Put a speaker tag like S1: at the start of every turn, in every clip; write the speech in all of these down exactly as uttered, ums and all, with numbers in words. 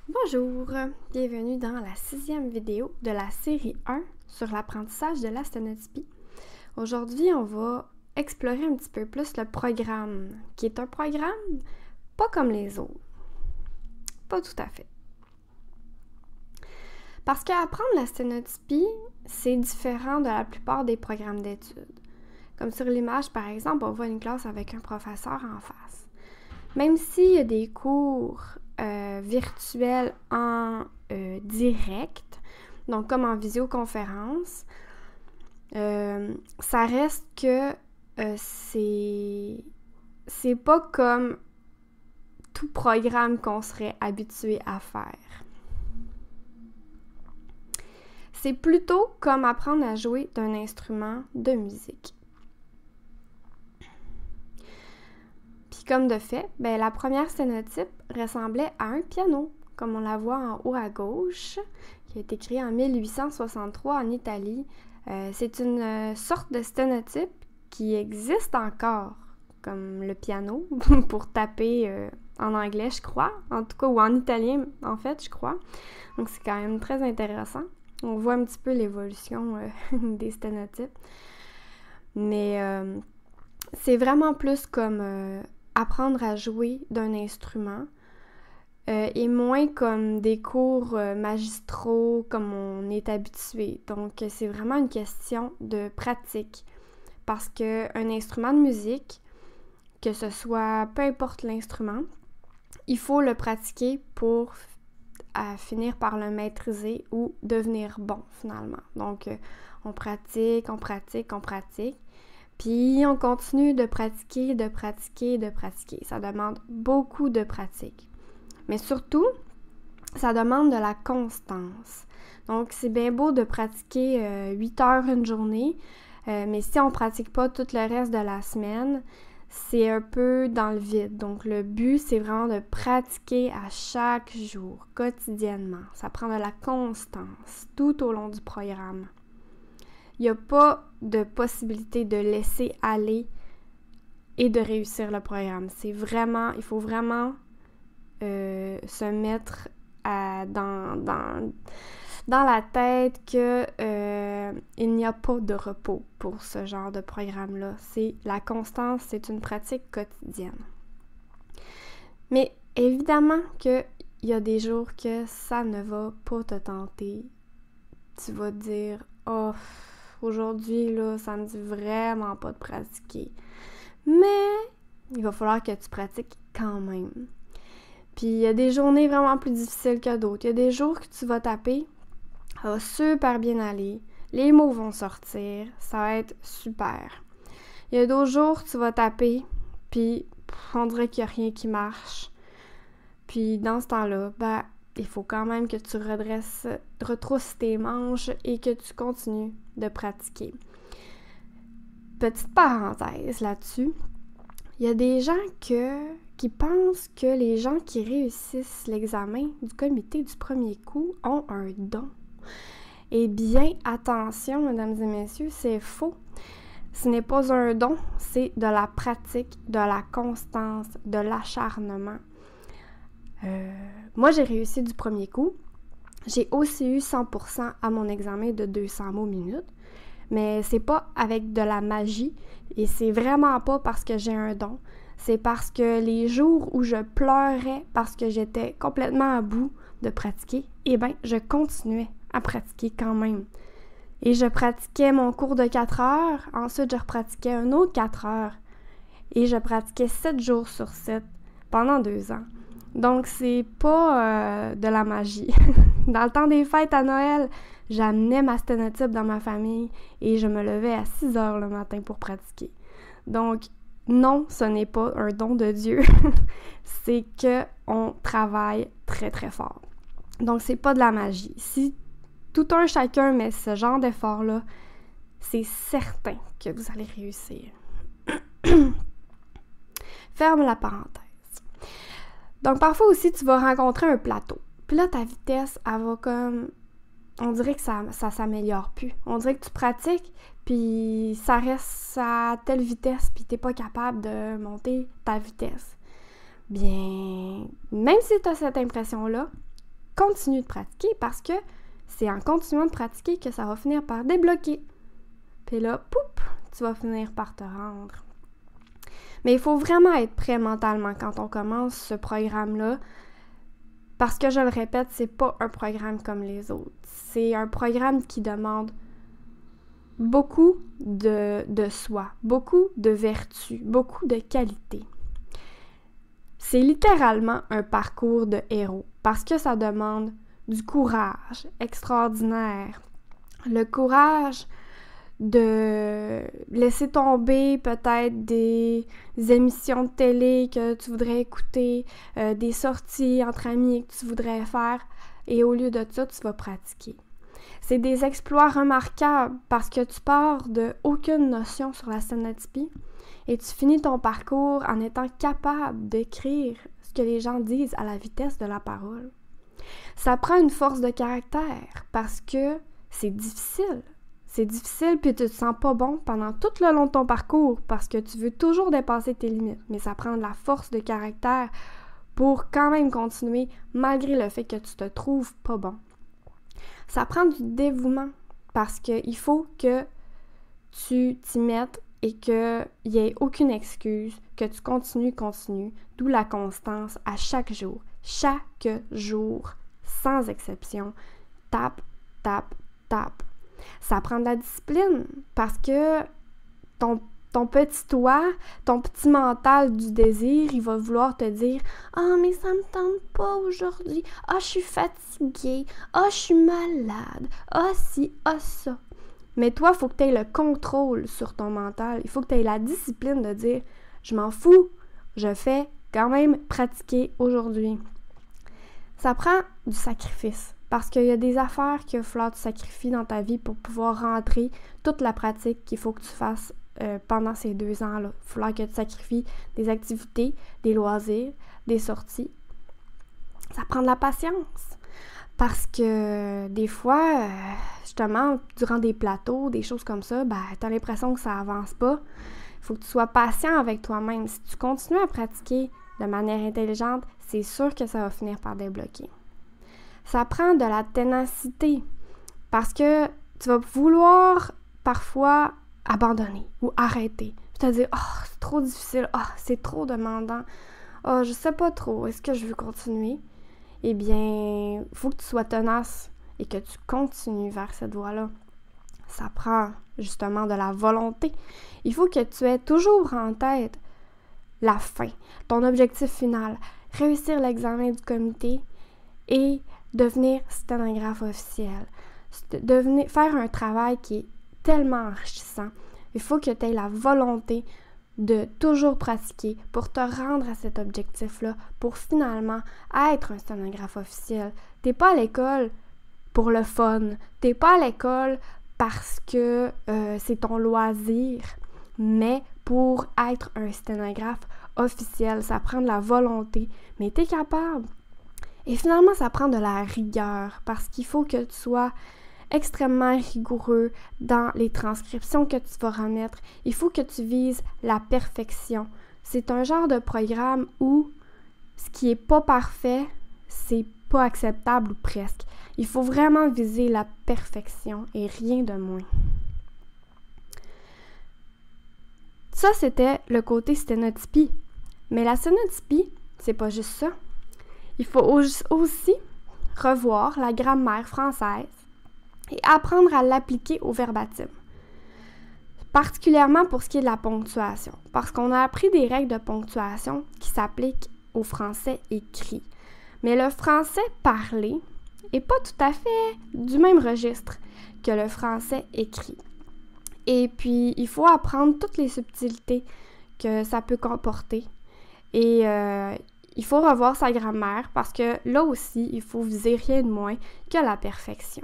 S1: Bonjour, bienvenue dans la sixième vidéo de la série un sur l'apprentissage de la sténotypie. Aujourd'hui, on va explorer un petit peu plus le programme, qui est un programme pas comme les autres. Pas tout à fait. Parce qu'apprendre la sténotypie, c'est différent de la plupart des programmes d'études. Comme sur l'image, par exemple, on voit une classe avec un professeur en face. Même s'il y a des cours euh, virtuels en euh, direct, donc comme en visioconférence, euh, ça reste que euh, c'est, c'est pas comme tout programme qu'on serait habitué à faire. C'est plutôt comme apprendre à jouer d'un instrument de musique. Puis comme de fait, ben, la première sténotype ressemblait à un piano, comme on la voit en haut à gauche, qui a été créé en mille huit cent soixante-trois en Italie. Euh, c'est une euh, sorte de sténotype qui existe encore, comme le piano, pour taper euh, en anglais, je crois, en tout cas, ou en italien, en fait, je crois. Donc c'est quand même très intéressant. On voit un petit peu l'évolution euh, des sténotypes. Mais euh, c'est vraiment plus comme euh, apprendre à jouer d'un instrument euh, et moins comme des cours euh, magistraux comme on est habitué. Donc, c'est vraiment une question de pratique parce qu'un instrument de musique, que ce soit peu importe l'instrument, il faut le pratiquer pour à finir par le maîtriser ou devenir bon finalement. Donc, euh, on pratique, on pratique, on pratique. Puis, on continue de pratiquer, de pratiquer, de pratiquer. Ça demande beaucoup de pratique. Mais surtout, ça demande de la constance. Donc, c'est bien beau de pratiquer euh, huit heures une journée, euh, mais si on ne pratique pas tout le reste de la semaine, c'est un peu dans le vide. Donc, le but, c'est vraiment de pratiquer à chaque jour, quotidiennement. Ça prend de la constance tout au long du programme. Il n'y a pas de possibilité de laisser aller et de réussir le programme. C'est vraiment, il faut vraiment euh, se mettre à, dans, dans, dans la tête que euh, il n'y a pas de repos pour ce genre de programme-là. C'est la constance, c'est une pratique quotidienne. Mais évidemment qu'il y a des jours que ça ne va pas te tenter. Tu vas te dire « Oh, aujourd'hui, là, ça me dit vraiment pas de pratiquer. » Mais il va falloir que tu pratiques quand même. Puis il y a des journées vraiment plus difficiles que d'autres. Il y a des jours que tu vas taper, ça va super bien aller, les mots vont sortir, ça va être super. Il y a d'autres jours que tu vas taper, puis pff, on dirait qu'il n'y a rien qui marche. Puis dans ce temps-là, ben, il faut quand même que tu redresses, retrousses tes manches et que tu continues de pratiquer. Petite parenthèse là-dessus, il y a des gens que, qui pensent que les gens qui réussissent l'examen du comité du premier coup ont un don. Eh bien, attention, mesdames et messieurs, c'est faux. Ce n'est pas un don, c'est de la pratique, de la constance, de l'acharnement. Euh, moi, j'ai réussi du premier coup. J'ai aussi eu cent pour cent à mon examen de deux cents mots minutes. Mais c'est pas avec de la magie et c'est vraiment pas parce que j'ai un don. C'est parce que les jours où je pleurais parce que j'étais complètement à bout de pratiquer, eh bien, je continuais à pratiquer quand même. Et je pratiquais mon cours de quatre heures, ensuite je repratiquais un autre quatre heures et je pratiquais sept jours sur sept pendant deux ans. Donc, c'est pas euh, de la magie. Dans le temps des fêtes à Noël, j'amenais ma sténotype dans ma famille et je me levais à six heures le matin pour pratiquer. Donc, non, ce n'est pas un don de Dieu. C'est qu'on travaille très, très fort. Donc, c'est pas de la magie. Si tout un chacun met ce genre d'effort-là, c'est certain que vous allez réussir. Ferme la parenthèse. Donc, parfois aussi, tu vas rencontrer un plateau. Puis là, ta vitesse, elle va comme... On dirait que ça, ça s'améliore plus. On dirait que tu pratiques, puis ça reste à telle vitesse, puis t'es pas capable de monter ta vitesse. Bien, même si tu as cette impression-là, continue de pratiquer parce que c'est en continuant de pratiquer que ça va finir par débloquer. Puis là, poup, tu vas finir par te rendre. Mais il faut vraiment être prêt mentalement quand on commence ce programme-là, parce que je le répète, c'est pas un programme comme les autres. C'est un programme qui demande beaucoup de, de soi, beaucoup de vertu, beaucoup de qualité. C'est littéralement un parcours de héros, parce que ça demande du courage extraordinaire. Le courage de laisser tomber peut-être des émissions de télé que tu voudrais écouter, euh, des sorties entre amis que tu voudrais faire, et au lieu de ça, tu vas pratiquer. C'est des exploits remarquables parce que tu pars de aucune notion sur la sténotypie et tu finis ton parcours en étant capable d'écrire ce que les gens disent à la vitesse de la parole. Ça prend une force de caractère parce que c'est difficile. C'est difficile puis tu te sens pas bon pendant tout le long de ton parcours parce que tu veux toujours dépasser tes limites. Mais ça prend de la force de caractère pour quand même continuer malgré le fait que tu te trouves pas bon. Ça prend du dévouement parce qu'il faut que tu t'y mettes et qu'il n'y ait aucune excuse, que tu continues, continues, d'où la constance à chaque jour. Chaque jour, sans exception, tape, tape, tape. Ça prend de la discipline parce que ton, ton petit toi, ton petit mental du désir, il va vouloir te dire « Ah, oh, mais ça me tente pas aujourd'hui. Ah, oh, je suis fatiguée. Ah, oh, je suis malade. Ah, oh, si, ah, oh, ça. » Mais toi, il faut que tu aies le contrôle sur ton mental. Il faut que tu aies la discipline de dire « Je m'en fous. Je fais quand même pratiquer aujourd'hui. » Ça prend du sacrifice. Parce qu'il y a des affaires qu'il va falloir que tu sacrifies dans ta vie pour pouvoir rentrer toute la pratique qu'il faut que tu fasses euh, pendant ces deux ans-là. Il va falloir que tu sacrifies des activités, des loisirs, des sorties. Ça prend de la patience. Parce que des fois, euh, justement, durant des plateaux, des choses comme ça, ben, tu as l'impression que ça avance pas. Il faut que tu sois patient avec toi-même. Si tu continues à pratiquer de manière intelligente, c'est sûr que ça va finir par débloquer. Ça prend de la ténacité parce que tu vas vouloir parfois abandonner ou arrêter. Tu vas te dire « Oh, c'est trop difficile. Oh, c'est trop demandant. Oh, je sais pas trop. Est-ce que je veux continuer? » Eh bien, il faut que tu sois tenace et que tu continues vers cette voie-là. Ça prend justement de la volonté. Il faut que tu aies toujours en tête la fin, ton objectif final, réussir l'examen du comité et devenir sténographe officiel, devenir, faire un travail qui est tellement enrichissant. Il faut que tu aies la volonté de toujours pratiquer pour te rendre à cet objectif-là, pour finalement être un sténographe officiel. T'es pas à l'école pour le fun, t'es pas à l'école parce que euh, c'est ton loisir, mais pour être un sténographe officiel, ça prend de la volonté, mais t'es capable. Et finalement, ça prend de la rigueur parce qu'il faut que tu sois extrêmement rigoureux dans les transcriptions que tu vas remettre. Il faut que tu vises la perfection. C'est un genre de programme où ce qui n'est pas parfait, c'est pas acceptable ou presque. Il faut vraiment viser la perfection et rien de moins. Ça, c'était le côté sténotypie. Mais la sténotypie, c'est pas juste ça. Il faut aussi revoir la grammaire française et apprendre à l'appliquer au verbatim. Particulièrement pour ce qui est de la ponctuation, parce qu'on a appris des règles de ponctuation qui s'appliquent au français écrit. Mais le français parlé n'est pas tout à fait du même registre que le français écrit. Et puis, il faut apprendre toutes les subtilités que ça peut comporter. Et euh, il faut revoir sa grammaire parce que là aussi, il faut viser rien de moins que la perfection.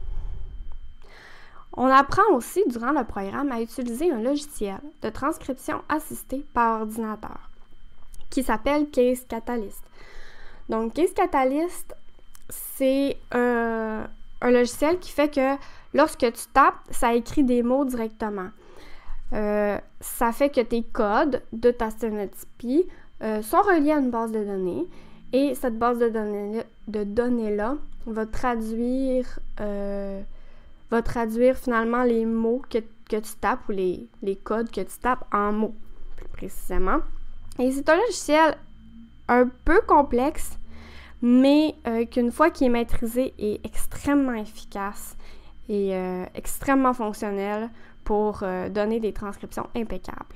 S1: On apprend aussi durant le programme à utiliser un logiciel de transcription assistée par ordinateur qui s'appelle Case Catalyst. Donc, Case Catalyst, c'est euh, un logiciel qui fait que lorsque tu tapes, ça écrit des mots directement. Euh, ça fait que tes codes de ta sténotypie euh, sont reliés à une base de données et cette base de données, de données-là va traduire, euh, va traduire finalement les mots que, que tu tapes ou les, les codes que tu tapes en mots, plus précisément. Et c'est un logiciel un peu complexe, mais euh, qu'une fois qu'il est maîtrisé, est extrêmement efficace et euh, extrêmement fonctionnel pour euh, donner des transcriptions impeccables.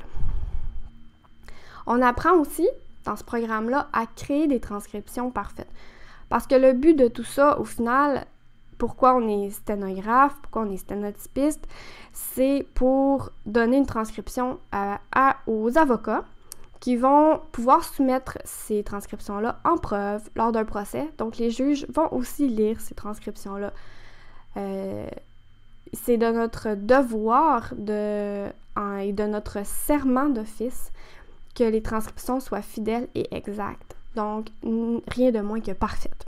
S1: On apprend aussi, dans ce programme-là, à créer des transcriptions parfaites. Parce que le but de tout ça, au final, pourquoi on est sténographe, pourquoi on est sténotypiste, c'est pour donner une transcription à, à, aux avocats qui vont pouvoir soumettre ces transcriptions-là en preuve lors d'un procès. Donc, les juges vont aussi lire ces transcriptions-là. Euh, c'est de notre devoir de, en, et de notre serment d'office que les transcriptions soient fidèles et exactes. Donc, n- rien de moins que parfaites.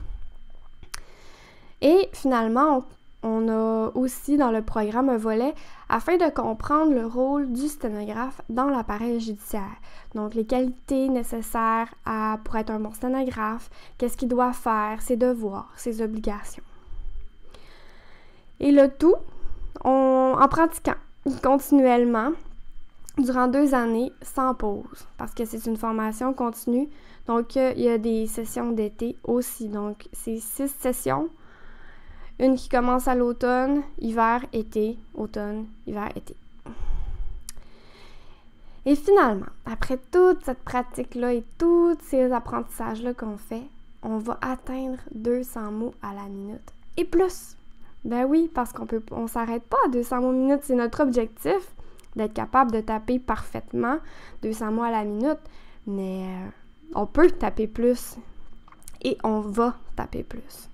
S1: Et finalement, on, on a aussi dans le programme un volet afin de comprendre le rôle du sténographe dans l'appareil judiciaire. Donc, les qualités nécessaires à, pour être un bon sténographe, qu'est-ce qu'il doit faire, ses devoirs, ses obligations. Et le tout, on, en pratiquant continuellement durant deux années sans pause, parce que c'est une formation continue. Donc, euh, il y a des sessions d'été aussi. Donc, c'est six sessions. Une qui commence à l'automne, hiver, été, automne, hiver, été. Et finalement, après toute cette pratique-là et tous ces apprentissages-là qu'on fait, on va atteindre deux cents mots à la minute. Et plus! Ben oui, parce qu'on peut, on s'arrête pas à deux cents mots minute, c'est notre objectif d'être capable de taper parfaitement deux cents mots à la minute, mais euh, on peut taper plus et on va taper plus.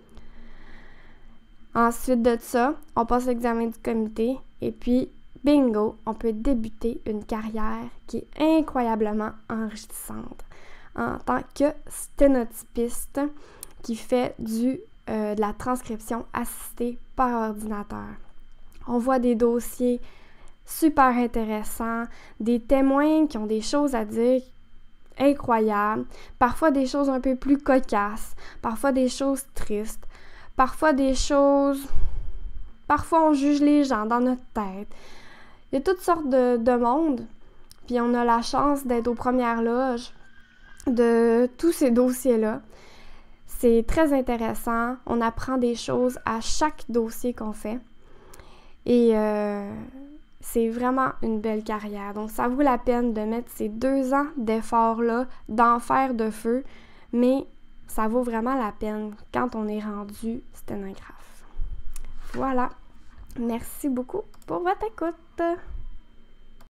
S1: Ensuite de ça, on passe l'examen du comité et puis, bingo, on peut débuter une carrière qui est incroyablement enrichissante en tant que sténotypiste qui fait du, euh, de la transcription assistée par ordinateur. On voit des dossiers super intéressants, des témoins qui ont des choses à dire incroyables, parfois des choses un peu plus cocasses, parfois des choses tristes, parfois des choses... Parfois, on juge les gens dans notre tête. Il y a toutes sortes de, de monde, puis on a la chance d'être aux premières loges de tous ces dossiers-là. C'est très intéressant. On apprend des choses à chaque dossier qu'on fait. Et euh, c'est vraiment une belle carrière. Donc, ça vaut la peine de mettre ces deux ans d'efforts-là, d'enfer de feu, mais ça vaut vraiment la peine quand on est rendu sténographe. Voilà. Merci beaucoup pour votre écoute.